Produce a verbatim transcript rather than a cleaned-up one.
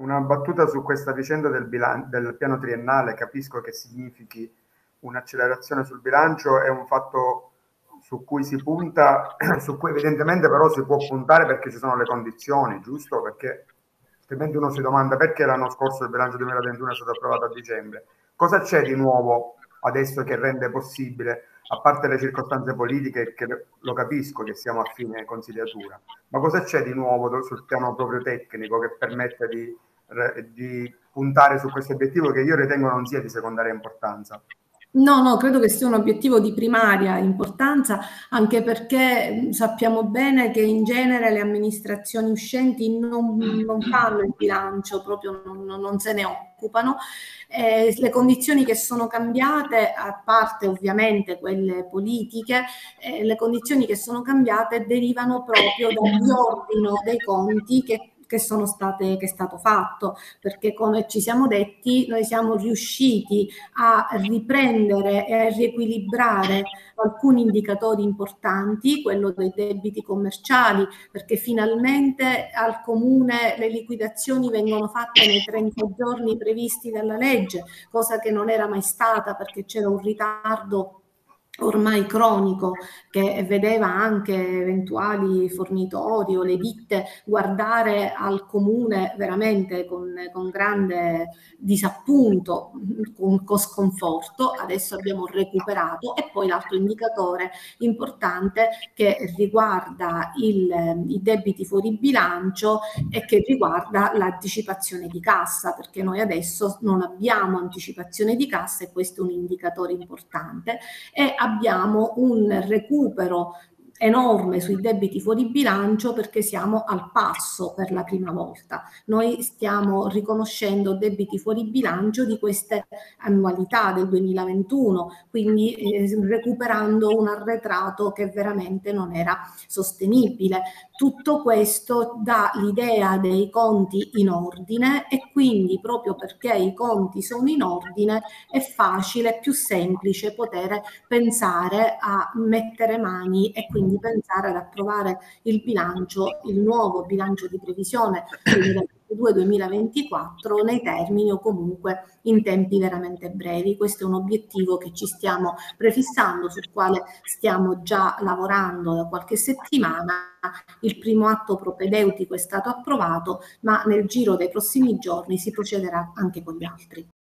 una battuta su questa vicenda del, bilan- del piano triennale. Capisco che significhi un'accelerazione sul bilancio, è un fatto su cui si punta, su cui evidentemente però si può puntare perché ci sono le condizioni, giusto? Perché altrimenti uno si domanda perché l'anno scorso il bilancio duemilaventuno è stato approvato a dicembre. Cosa c'è di nuovo adesso che rende possibile, a parte le circostanze politiche, che lo capisco che siamo a fine consigliatura, ma cosa c'è di nuovo sul piano proprio tecnico che permette di, di puntare su questo obiettivo che io ritengo non sia di secondaria importanza? No, no, credo che sia un obiettivo di primaria importanza, anche perché sappiamo bene che in genere le amministrazioni uscenti non, non fanno il bilancio, proprio non, non se ne occupano. Eh, le condizioni che sono cambiate, a parte ovviamente quelle politiche, eh, le condizioni che sono cambiate derivano proprio dal riordino dei conti che che sono state che è stato fatto, perché come ci siamo detti noi siamo riusciti a riprendere e a riequilibrare alcuni indicatori importanti, quello dei debiti commerciali, perché finalmente al comune le liquidazioni vengono fatte nei trenta giorni previsti dalla legge, cosa che non era mai stata perché c'era un ritardo ormai cronico che vedeva anche eventuali fornitori o le ditte guardare al comune veramente con, con grande disappunto, con, con sconforto. Adesso abbiamo recuperato. E poi l'altro indicatore importante che riguarda il, i debiti fuori bilancio e che riguarda l'anticipazione di cassa, perché noi adesso non abbiamo anticipazione di cassa e questo è un indicatore importante, e abbiamo un recupero enorme sui debiti fuori bilancio perché siamo al passo per la prima volta. Noi stiamo riconoscendo debiti fuori bilancio di queste annualità del duemilaventuno, quindi eh, recuperando un arretrato che veramente non era sostenibile. Tutto questo dà l'idea dei conti in ordine e quindi proprio perché i conti sono in ordine è facile, più semplice poter pensare a mettere mani e quindi pensare ad approvare il bilancio, il nuovo bilancio di previsione duemilaventidue duemilaventiquattro nei termini o comunque in tempi veramente brevi. Questo è un obiettivo che ci stiamo prefissando, sul quale stiamo già lavorando da qualche settimana. Il primo atto propedeutico è stato approvato, ma nel giro dei prossimi giorni si procederà anche con gli altri.